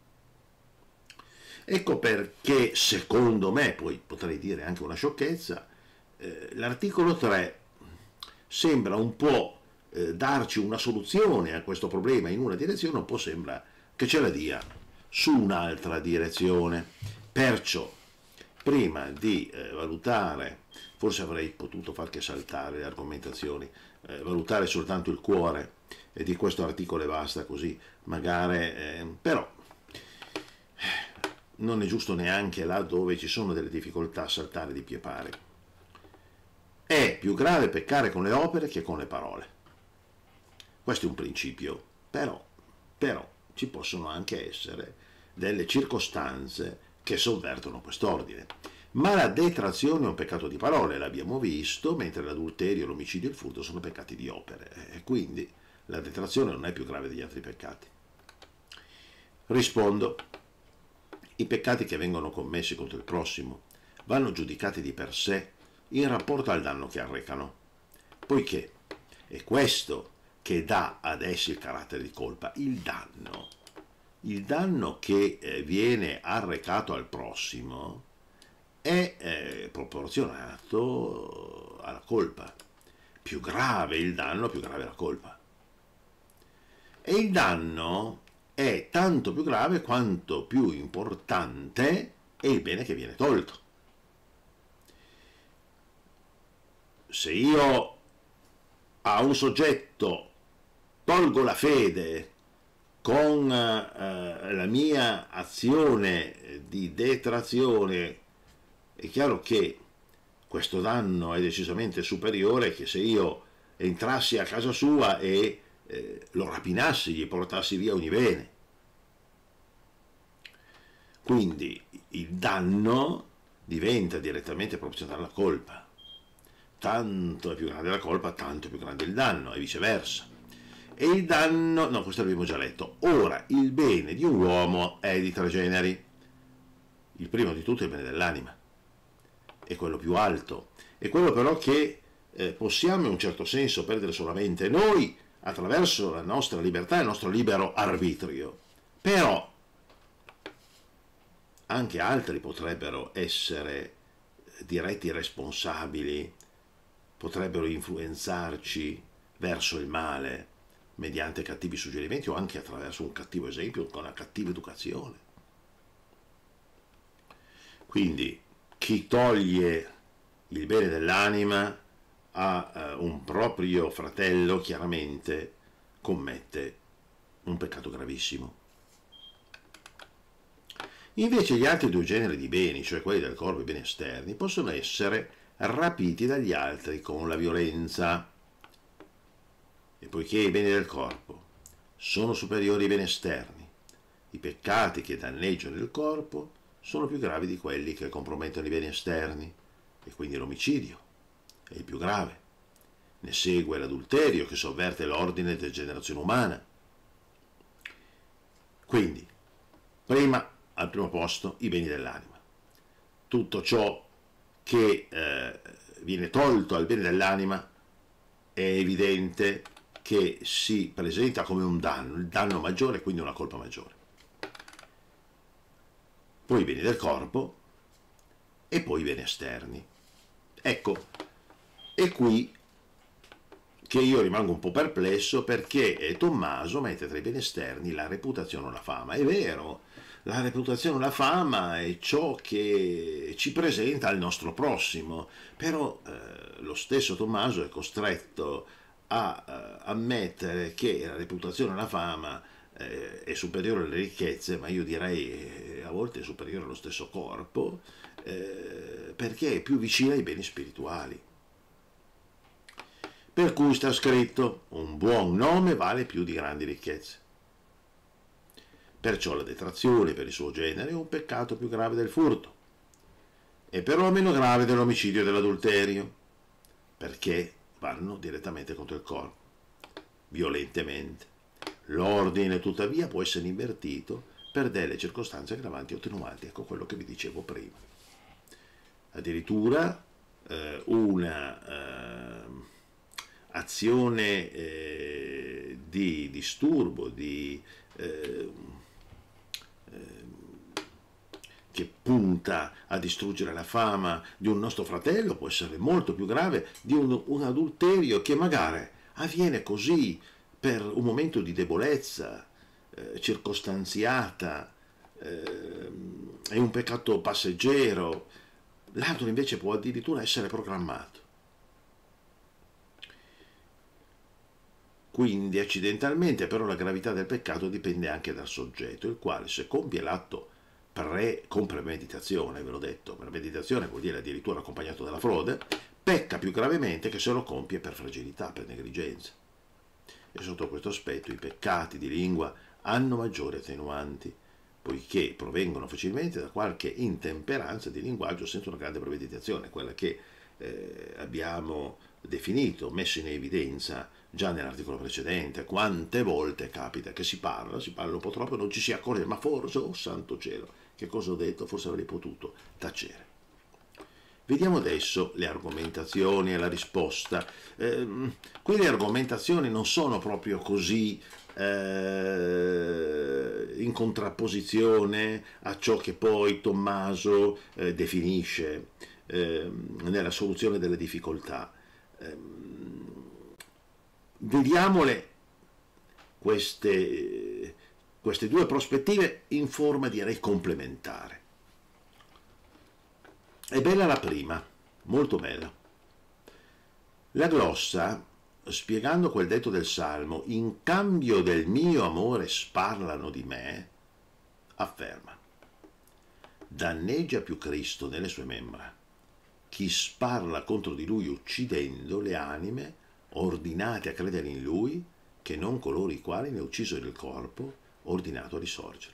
Ecco perché, secondo me, poi potrei dire anche una sciocchezza, l'articolo 3 sembra un po' darci una soluzione a questo problema in una direzione, un po' sembra che ce la dia su un'altra direzione. Perciò, prima di valutare, forse avrei potuto far che saltare le argomentazioni, valutare soltanto il cuore e di questo articolo e basta, così magari, però non è giusto neanche là dove ci sono delle difficoltà saltare di pie pari. È più grave peccare con le opere che con le parole. Questo è un principio, però ci possono anche essere delle circostanze che sovvertono quest'ordine. Ma la detrazione è un peccato di parole, l'abbiamo visto, mentre l'adulterio, l'omicidio e il furto sono peccati di opere, e quindi la detrazione non è più grave degli altri peccati. Rispondo: i peccati che vengono commessi contro il prossimo vanno giudicati di per sé in rapporto al danno che arrecano, poiché è questo che dà ad essi il carattere di colpa, il danno che viene arrecato al prossimo è proporzionato alla colpa. Più grave il danno, più grave la colpa. E il danno è tanto più grave quanto più importante è il bene che viene tolto. Se io a un soggetto tolgo la fede con la mia azione di detrazione, è chiaro che questo danno è decisamente superiore che se io entrassi a casa sua e lo rapinassi, gli portassi via ogni bene. Quindi il danno diventa direttamente proporzionale alla colpa. Tanto è più grande la colpa, tanto è più grande il danno, e viceversa. E il danno, no, questo l'abbiamo già letto. Ora, il bene di un uomo è di tre generi. Il primo di tutto è il bene dell'anima, è quello più alto, è quello però che possiamo in un certo senso perdere solamente noi attraverso la nostra libertà e il nostro libero arbitrio. Però anche altri potrebbero essere diretti responsabili, potrebbero influenzarci verso il male mediante cattivi suggerimenti o anche attraverso un cattivo esempio, con una cattiva educazione. Quindi chi toglie il bene dell'anima a un proprio fratello chiaramente commette un peccato gravissimo. Invece gli altri due generi di beni, cioè quelli del corpo e i beni esterni, possono essere rapiti dagli altri con la violenza. E poiché i beni del corpo sono superiori ai beni esterni, i peccati che danneggiano il corpo sono più gravi di quelli che compromettono i beni esterni, e quindi l'omicidio è il più grave. Ne segue l'adulterio che sovverte l'ordine della generazione umana. Quindi, prima, al primo posto, i beni dell'anima. Tutto ciò che viene tolto al bene dell'anima è evidente che si presenta come un danno, il danno maggiore e quindi una colpa maggiore. Poi i beni del corpo e poi i beni esterni. Ecco, e qui che io rimango un po' perplesso perché Tommaso mette tra i beni esterni la reputazione o la fama. È vero, la reputazione o la fama è ciò che ci presenta al nostro prossimo, però lo stesso Tommaso è costretto a ammettere che la reputazione o la fama è superiore alle ricchezze, ma io direi a volte è superiore allo stesso corpo, perché è più vicina ai beni spirituali. Per cui sta scritto: un buon nome vale più di grandi ricchezze. Perciò la detrazione per il suo genere è un peccato più grave del furto, e però meno grave dell'omicidio e dell'adulterio, perché vanno direttamente contro il corpo, violentemente. L'ordine tuttavia può essere invertito per delle circostanze aggravanti o attenuanti, ecco quello che vi dicevo prima. Addirittura una azione di disturbo, che punta a distruggere la fama di un nostro fratello può essere molto più grave di un adulterio che magari avviene così per un momento di debolezza circostanziata, è un peccato passeggero. L'altro invece può addirittura essere programmato. Quindi accidentalmente però la gravità del peccato dipende anche dal soggetto, il quale se compie l'atto con premeditazione, ve l'ho detto, premeditazione vuol dire addirittura accompagnato dalla frode, pecca più gravemente che se lo compie per fragilità, per negligenza. E sotto questo aspetto i peccati di lingua hanno maggiori attenuanti, poiché provengono facilmente da qualche intemperanza di linguaggio senza una grande premeditazione, quella che abbiamo definito, messo in evidenza già nell'articolo precedente. Quante volte capita che si parla un po' troppo e non ci si accorge, ma forse, oh santo cielo, che cosa ho detto, forse avrei potuto tacere. Vediamo adesso le argomentazioni e la risposta. Qui le argomentazioni non sono proprio così in contrapposizione a ciò che poi Tommaso definisce nella soluzione delle difficoltà. Vediamole queste due prospettive in forma, direi, complementare. È bella la prima, molto bella. La glossa, spiegando quel detto del Salmo, in cambio del mio amore sparlano di me, afferma: danneggia più Cristo nelle sue membra chi sparla contro di lui uccidendo le anime ordinate a credere in lui, che non coloro i quali ne ha ucciso il corpo ordinato a risorgere.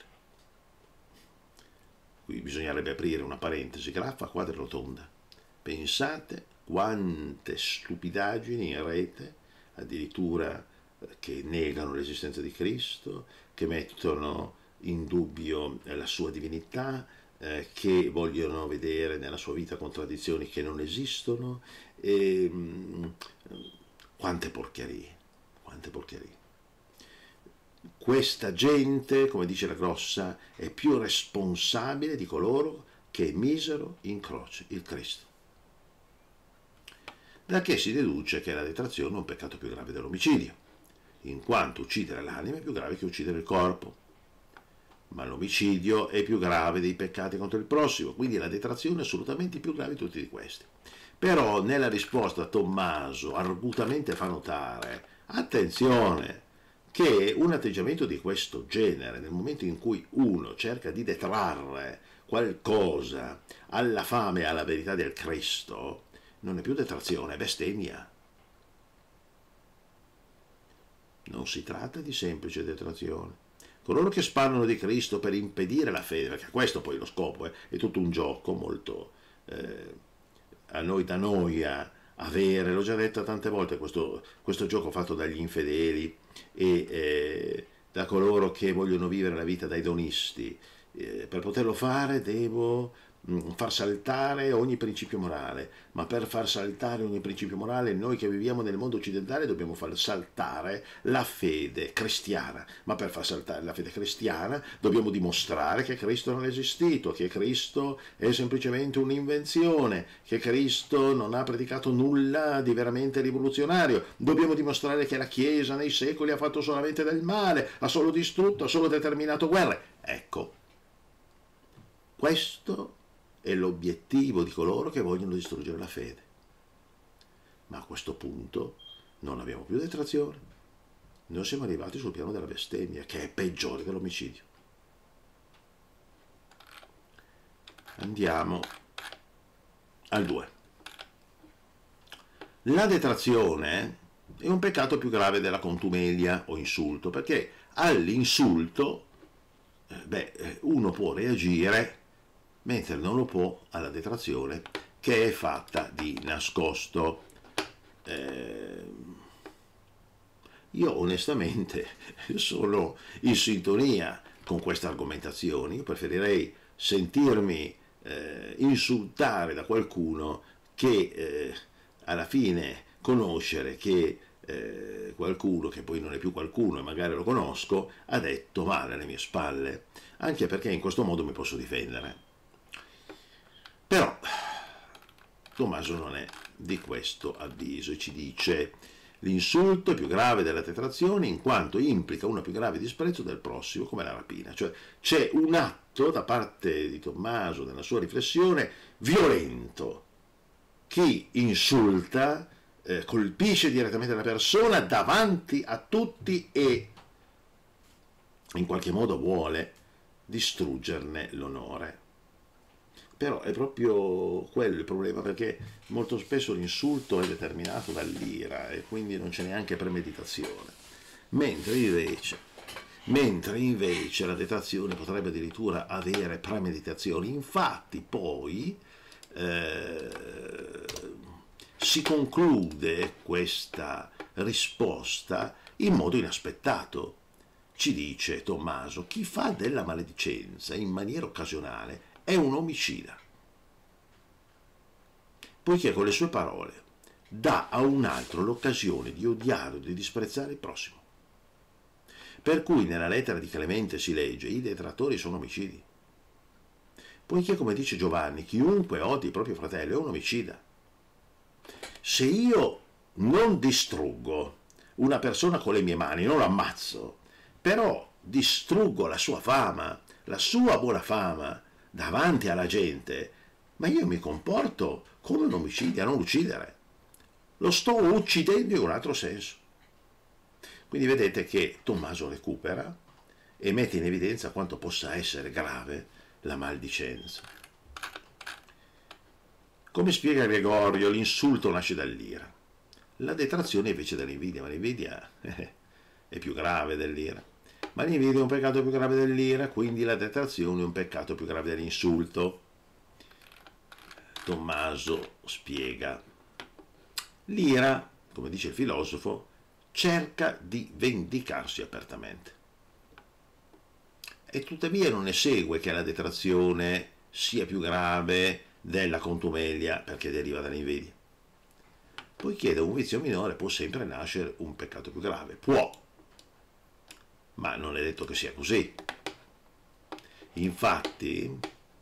Qui bisognerebbe aprire una parentesi graffa, quadra e rotonda. Pensate quante stupidaggini in rete, addirittura che negano l'esistenza di Cristo, che mettono in dubbio la sua divinità, che vogliono vedere nella sua vita contraddizioni che non esistono, e quante porcherie, quante porcherie. Questa gente, come dice la Grossa, è più responsabile di coloro che misero in croce il Cristo. Da che si deduce che la detrazione è un peccato più grave dell'omicidio, in quanto uccidere l'anima è più grave che uccidere il corpo. Ma l'omicidio è più grave dei peccati contro il prossimo, quindi la detrazione è assolutamente più grave di tutti questi. Però nella risposta Tommaso argutamente fa notare, attenzione, che un atteggiamento di questo genere, nel momento in cui uno cerca di detrarre qualcosa alla fame e alla verità del Cristo, non è più detrazione, è bestemmia. Non si tratta di semplice detrazione. Coloro che sparano di Cristo per impedire la fede, perché questo poi è lo scopo, è tutto un gioco molto a noi da noia avere, l'ho già detto tante volte, questo gioco fatto dagli infedeli e da coloro che vogliono vivere la vita da edonisti. Per poterlo fare devo far saltare ogni principio morale, ma per far saltare ogni principio morale noi che viviamo nel mondo occidentale dobbiamo far saltare la fede cristiana, ma per far saltare la fede cristiana dobbiamo dimostrare che Cristo non è esistito, che Cristo è semplicemente un'invenzione, che Cristo non ha predicato nulla di veramente rivoluzionario, dobbiamo dimostrare che la Chiesa nei secoli ha fatto solamente del male, ha solo distrutto, ha solo determinato guerre. Ecco, questo è l'obiettivo di coloro che vogliono distruggere la fede. Ma a questo punto non abbiamo più detrazione. Noi siamo arrivati sul piano della bestemmia, che è peggiore dell'omicidio. Andiamo al 2. La detrazione è un peccato più grave della contumelia o insulto, perché all'insulto uno può reagire, mentre non lo può alla detrazione, che è fatta di nascosto. Io onestamente sono in sintonia con queste argomentazioni. Io preferirei sentirmi insultare da qualcuno che alla fine conoscere che qualcuno, che poi non è più qualcuno e magari lo conosco, ha detto male alle mie spalle, anche perché in questo modo mi posso difendere. Però Tommaso non è di questo avviso e ci dice: l'insulto è più grave della detrazione in quanto implica una più grave disprezzo del prossimo, come la rapina. Cioè c'è un atto da parte di Tommaso, nella sua riflessione, violento. Chi insulta colpisce direttamente la persona davanti a tutti e in qualche modo vuole distruggerne l'onore. Però è proprio quello il problema, perché molto spesso l'insulto è determinato dall'ira e quindi non c'è neanche premeditazione, mentre invece la detrazione potrebbe addirittura avere premeditazione. Infatti poi si conclude questa risposta in modo inaspettato. Ci dice Tommaso: chi fa della maledicenza in maniera occasionale è un omicida, poiché con le sue parole dà a un altro l'occasione di odiare o di disprezzare il prossimo. Per cui nella lettera di Clemente si legge: i detrattori sono omicidi, poiché, come dice Giovanni, chiunque odi il proprio fratello è un omicida. Se io non distruggo una persona con le mie mani, non l'ammazzo, però distruggo la sua fama, la sua buona fama, davanti alla gente, ma io mi comporto come un omicida, a non uccidere. Lo sto uccidendo in un altro senso. Quindi vedete che Tommaso recupera e mette in evidenza quanto possa essere grave la maldicenza. Come spiega Gregorio, l'insulto nasce dall'ira, la detrazione invece dall'invidia, ma l'invidia è più grave dell'ira. Ma l'invidia è un peccato più grave dell'ira, quindi la detrazione è un peccato più grave dell'insulto. Tommaso spiega: l'ira, come dice il filosofo, cerca di vendicarsi apertamente. E tuttavia non ne segue che la detrazione sia più grave della contumelia, perché deriva dall'invidia. Poiché da un vizio minore può sempre nascere un peccato più grave. Può, ma non è detto che sia così. Infatti,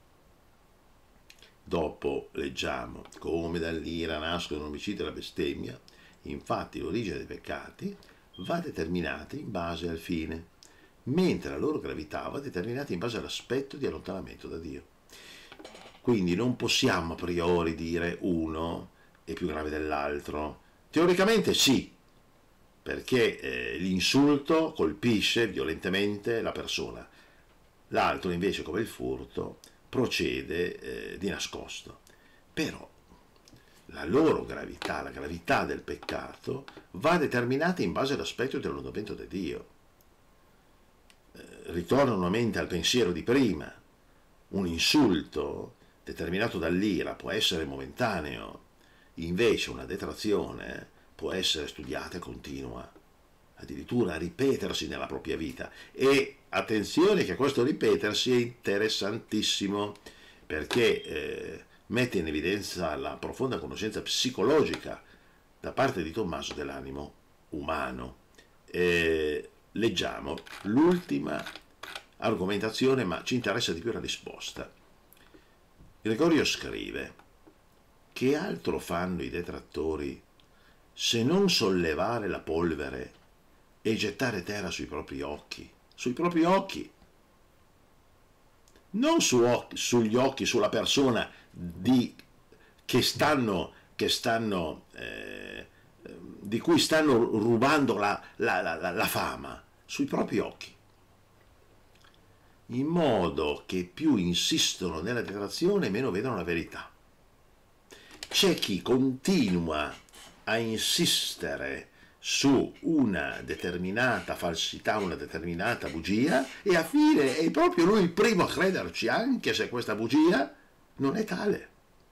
dopo leggiamo: come dall'ira nascono l'omicidio e la bestemmia, infatti l'origine dei peccati va determinata in base al fine, mentre la loro gravità va determinata in base all'aspetto di allontanamento da Dio. Quindi non possiamo a priori dire uno è più grave dell'altro. Teoricamente sì, perché l'insulto colpisce violentemente la persona, l'altro invece, come il furto, procede di nascosto. Però la loro gravità, la gravità del peccato, va determinata in base all'aspetto dell'allontanamento da Dio. Ritorno nuovamente al pensiero di prima: un insulto determinato dall'ira può essere momentaneo, invece una detrazione può essere studiata e continua, addirittura ripetersi nella propria vita. E attenzione che questo ripetersi è interessantissimo, perché mette in evidenza la profonda conoscenza psicologica da parte di Tommaso dell'animo umano. Leggiamo l'ultima argomentazione, ma ci interessa di più la risposta. Gregorio scrive: che altro fanno i detrattori se non sollevare la polvere e gettare terra sui propri occhi? Sui propri occhi, non sugli occhi, sulla persona di cui stanno rubando la fama, sui propri occhi, in modo che più insistono nella detrazione meno vedono la verità. C'è chi continua a insistere su una determinata falsità, una determinata bugia, e a fine è proprio lui il primo a crederci, anche se questa bugia non è tale.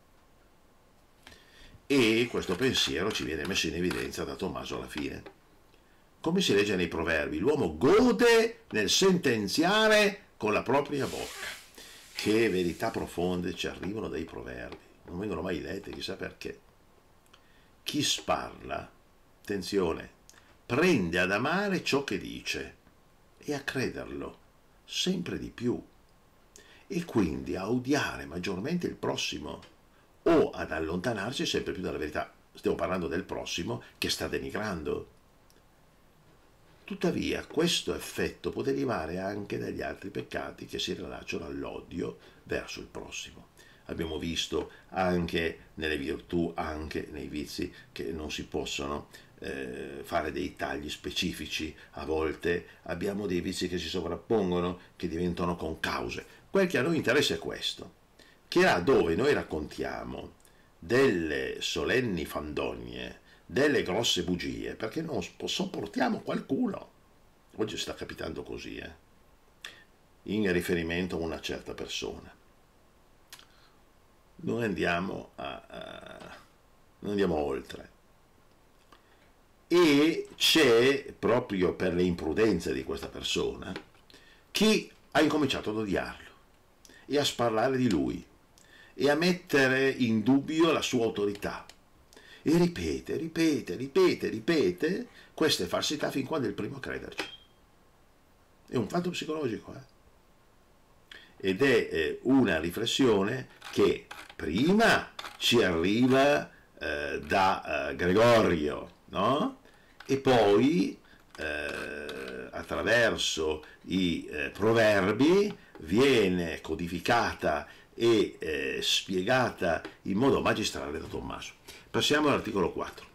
E questo pensiero ci viene messo in evidenza da Tommaso alla fine. Come si legge nei proverbi, l'uomo gode nel sentenziare con la propria bocca. Che verità profonde ci arrivano dai proverbi, non vengono mai lette, chissà perché. Chi sparla, attenzione, prende ad amare ciò che dice e a crederlo sempre di più, e quindi a odiare maggiormente il prossimo o ad allontanarsi sempre più dalla verità. Stiamo parlando del prossimo che sta denigrando. Tuttavia, questo effetto può derivare anche dagli altri peccati che si rilacciano all'odio verso il prossimo. Abbiamo visto anche nelle virtù, anche nei vizi, che non si possono fare dei tagli specifici. A volte abbiamo dei vizi che si sovrappongono, che diventano concause. Quel che a noi interessa è questo, che là dove noi raccontiamo delle solenni fandonie, delle grosse bugie, perché non sopportiamo qualcuno. Oggi sta capitando così, in riferimento a una certa persona. Non andiamo oltre. E c'è, proprio per le imprudenze di questa persona, chi ha incominciato ad odiarlo e a sparlare di lui e a mettere in dubbio la sua autorità. E ripete queste falsità fin quando è il primo a crederci. È un fatto psicologico, ed è una riflessione che prima ci arriva da Gregorio, no? E poi attraverso i proverbi viene codificata e spiegata in modo magistrale da Tommaso. Passiamo all'articolo 4.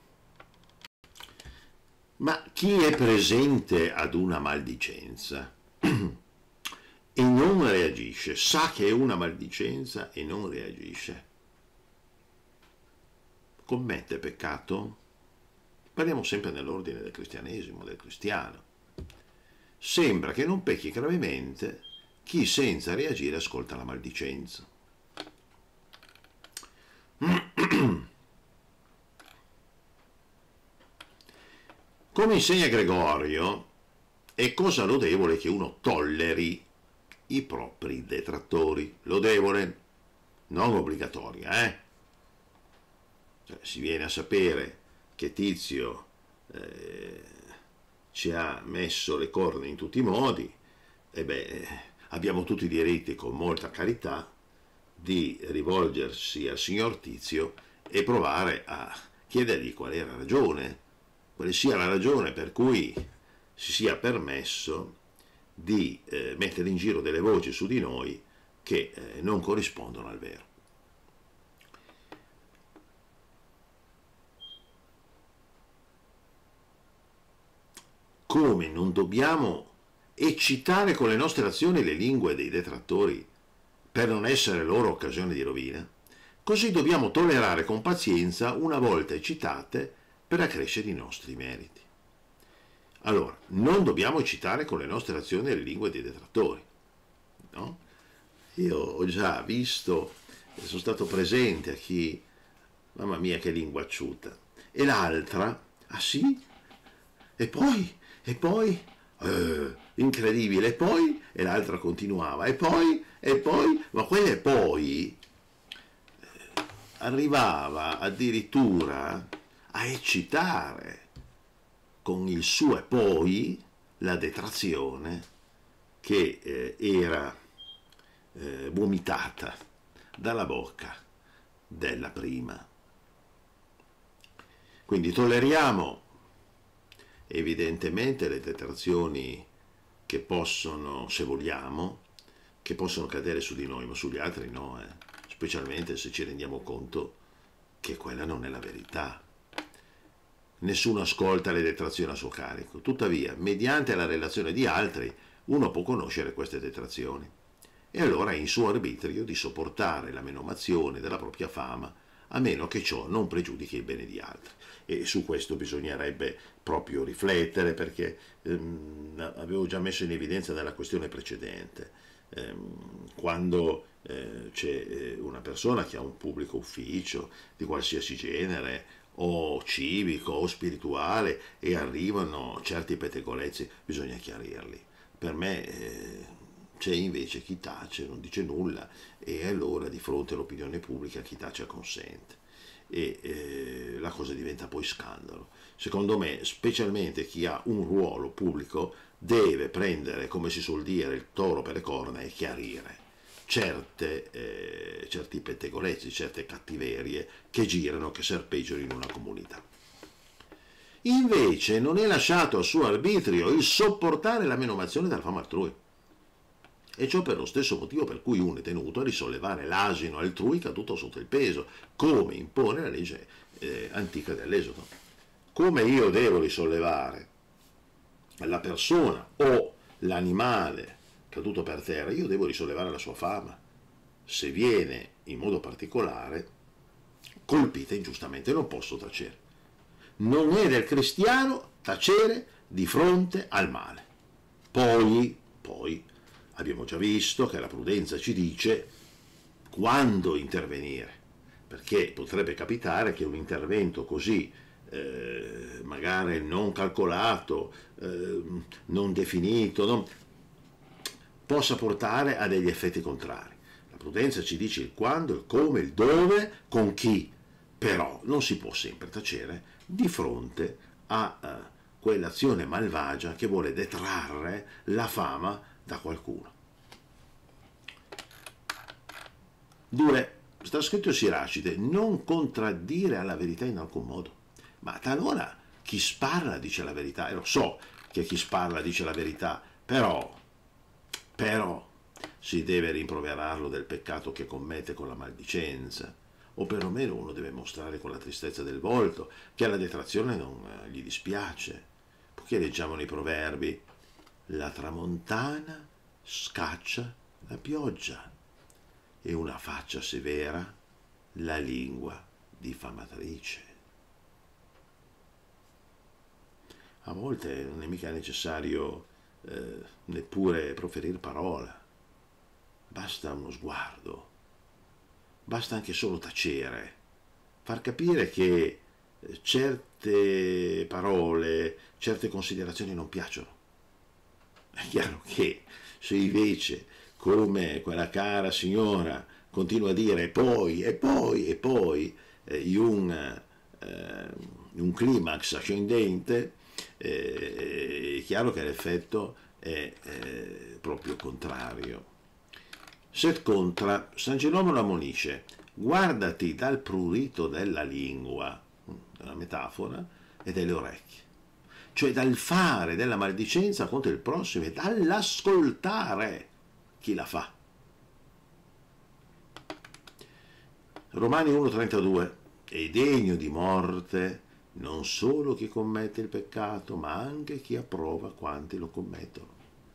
Ma chi è presente ad una maldicenza e non reagisce, sa che è una maldicenza e non reagisce, commette peccato? Parliamo sempre nell'ordine del cristianesimo, del cristiano. Sembra che non pecchi gravemente chi senza reagire ascolta la maldicenza. Come insegna Gregorio, è cosa lodevole che uno tolleri i propri detrattori. Lodevole, non obbligatoria, Cioè, si viene a sapere che Tizio ci ha messo le corna in tutti i modi, abbiamo tutti i diritti, con molta carità, di rivolgersi al signor Tizio e provare a chiedergli qual è la ragione, quale sia la ragione per cui si sia permesso di mettere in giro delle voci su di noi che non corrispondono al vero. Come non dobbiamo eccitare con le nostre azioni le lingue dei detrattori per non essere loro occasione di rovina, così dobbiamo tollerare con pazienza una volta eccitate per accrescere i nostri meriti. Allora, non dobbiamo eccitare con le nostre azioni le lingue dei detrattori, no? Io ho già visto, sono stato presente a chi, mamma mia che linguacciuta, e l'altra, ah sì? E poi, incredibile, e poi, e l'altra continuava, e poi, E poi, ma quelle poi arrivava addirittura a eccitare con il suo e poi la detrazione che era vomitata dalla bocca della prima. Quindi tolleriamo evidentemente le detrazioni che possono, se vogliamo, che possono cadere su di noi, ma sugli altri no, specialmente se ci rendiamo conto che quella non è la verità. Nessuno ascolta le detrazioni a suo carico, tuttavia, mediante la relazione di altri, uno può conoscere queste detrazioni e allora è in suo arbitrio di sopportare la menomazione della propria fama, a meno che ciò non pregiudichi il bene di altri. E su questo bisognerebbe proprio riflettere, perché avevo già messo in evidenza nella questione precedente, quando c'è una persona che ha un pubblico ufficio di qualsiasi genere, o civico o spirituale, e arrivano certi pettegolezzi, bisogna chiarirli. Per me c'è invece chi tace, non dice nulla, e allora di fronte all'opinione pubblica chi tace acconsente. E la cosa diventa poi scandalo. Secondo me, specialmente chi ha un ruolo pubblico, deve prendere, come si suol dire, il toro per le corna e chiarire certi pettegolezzi, certe cattiverie che girano, che serpeggiano in una comunità. Invece non è lasciato a suo arbitrio il sopportare la menomazione della fama altrui. E ciò per lo stesso motivo per cui uno è tenuto a risollevare l'asino altrui caduto sotto il peso, come impone la legge antica dell'Esodo. Come io devo risollevare la persona o l'animale caduto per terra, io devo risollevare la sua fama, se viene in modo particolare colpita ingiustamente. Non posso tacere. Non è del cristiano tacere di fronte al male. Poi abbiamo già visto che la prudenza ci dice quando intervenire, perché potrebbe capitare che un intervento così magari non calcolato, non definito, possa portare a degli effetti contrari. La prudenza ci dice il quando, il come, il dove, con chi, però non si può sempre tacere di fronte a quell'azione malvagia che vuole detrarre la fama da qualcuno. 2. Sta scritto Siracide: non contraddire alla verità in alcun modo. Ma talora chi sparla dice la verità, e lo so che chi sparla dice la verità, però si deve rimproverarlo del peccato che commette con la maldicenza, o perlomeno uno deve mostrare con la tristezza del volto che alla detrazione non gli dispiace, perché leggiamo nei proverbi: la tramontana scaccia la pioggia e una faccia severa la lingua diffamatrice. A volte non è mica necessario neppure proferire parola, basta uno sguardo, basta anche solo tacere, far capire che certe parole, certe considerazioni non piacciono. È chiaro che se invece, come quella cara signora continua a dire e poi in un climax ascendente, è chiaro che l'effetto è proprio contrario. Set contra, San Gerolamo lo ammonisce: guardati dal prurito della lingua, una metafora, e delle orecchie, cioè dal fare della maldicenza contro il prossimo e dall'ascoltare chi la fa. Romani 1,32: è degno di morte non solo chi commette il peccato, ma anche chi approva quanti lo commettono.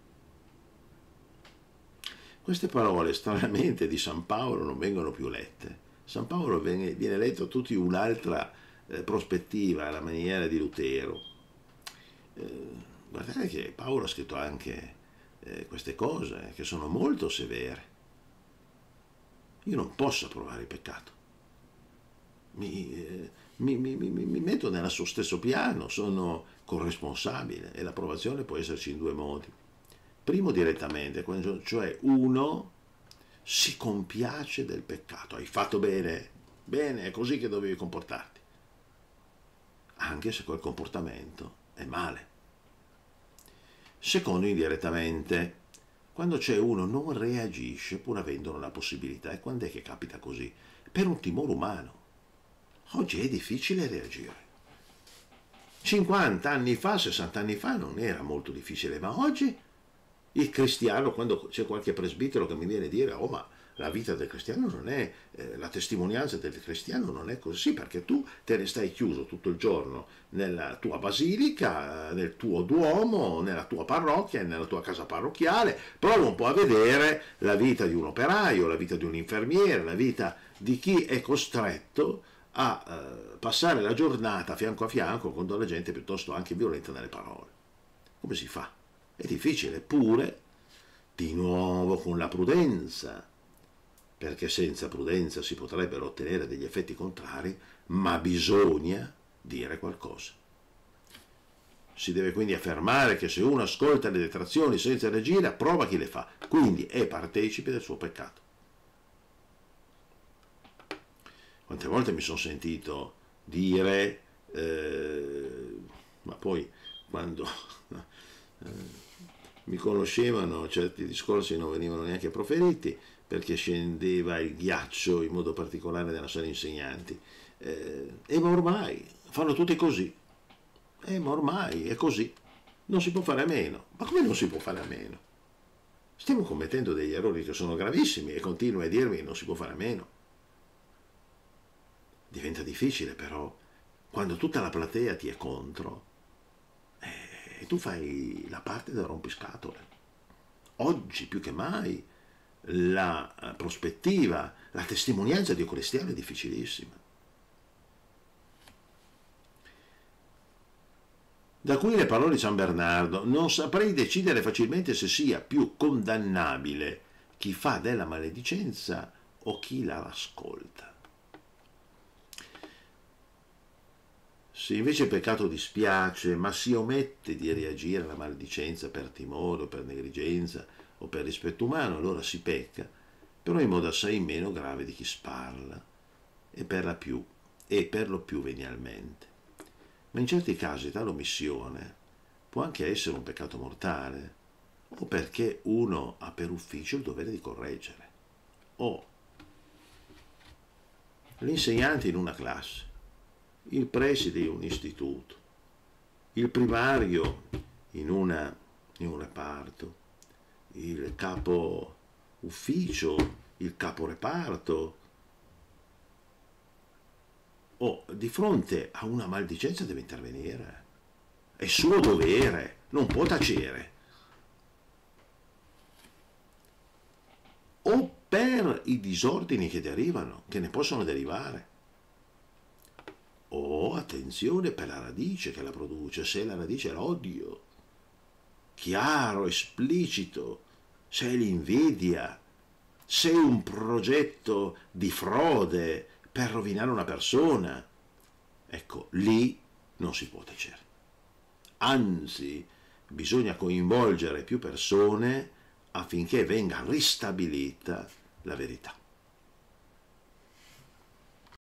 Queste parole, stranamente, di San Paolo non vengono più lette. San Paolo viene letto tutto in un'altra prospettiva, alla maniera di Lutero. Guardate che Paolo ha scritto anche queste cose che sono molto severe. Io non posso approvare il peccato. Mi metto nel suo stesso piano, sono corresponsabile, e l'approvazione può esserci in due modi. Primo, direttamente, cioè uno si compiace del peccato. Hai fatto bene, bene, è così che dovevi comportarti, anche se quel comportamento è male. Secondo, indirettamente, quando c'è uno non reagisce pur avendone la possibilità. E quando è che capita così? Per un timore umano. Oggi è difficile reagire. 50 anni fa, 60 anni fa non era molto difficile, ma oggi il cristiano, quando c'è qualche presbitero che mi viene a dire oh ma la vita del cristiano non è, la testimonianza del cristiano non è così, perché tu te ne stai chiuso tutto il giorno nella tua basilica, nel tuo duomo, nella tua parrocchia, nella tua casa parrocchiale, prova un po' a vedere la vita di un operaio, la vita di un infermiere, la vita di chi è costretto a passare la giornata fianco a fianco con della gente piuttosto anche violenta nelle parole. Come si fa? È difficile, eppure, di nuovo con la prudenza, perché senza prudenza si potrebbero ottenere degli effetti contrari, ma bisogna dire qualcosa. Si deve quindi affermare che se uno ascolta le detrazioni senza reagire, approva chi le fa, quindi è partecipe del suo peccato. Quante volte mi sono sentito dire, ma poi quando mi conoscevano certi discorsi non venivano neanche proferiti perché scendeva il ghiaccio in modo particolare nella sala insegnanti. Ma ormai fanno tutti così, ma ormai è così, non si può fare a meno. Ma come non si può fare a meno? Stiamo commettendo degli errori che sono gravissimi e continua a dirmi che non si può fare a meno. Diventa difficile però quando tutta la platea ti è contro e tu fai la parte del rompiscatole. Oggi più che mai la prospettiva, la testimonianza di un cristiano è difficilissima. Da qui le parole di San Bernardo: non saprei decidere facilmente se sia più condannabile chi fa della maledicenza o chi la ascolta. Se invece il peccato dispiace, ma si omette di reagire alla maledicenza per timore o per negligenza o per rispetto umano, allora si pecca, però in modo assai meno grave di chi sparla, e per lo più venialmente. Ma in certi casi tale omissione può anche essere un peccato mortale, o perché uno ha per ufficio il dovere di correggere, o l'insegnante in una classe, il preside in un istituto, il primario in un reparto, il capo ufficio, il capo reparto, o di fronte a una maldicenza deve intervenire. È suo dovere, non può tacere. O per i disordini che derivano, che ne possono derivare. O, attenzione, per la radice che la produce, se la radice è l'odio, chiaro, esplicito, se è l'invidia, se è un progetto di frode per rovinare una persona, ecco, lì non si può tacere. Anzi, bisogna coinvolgere più persone affinché venga ristabilita la verità.